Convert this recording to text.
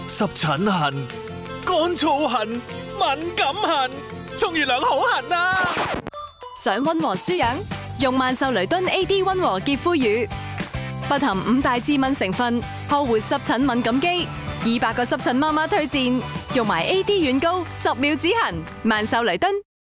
濕疹痕、乾燥痕、敏感痕，沖月亮好痕啊！ 想溫和舒養，用曼秀雷敦 AD 溫和潔膚乳，不含5大致敏成分，呵護濕疹敏感肌。200個濕疹媽媽推薦，用埋 AD 軟膏，10秒止痕。曼秀雷敦。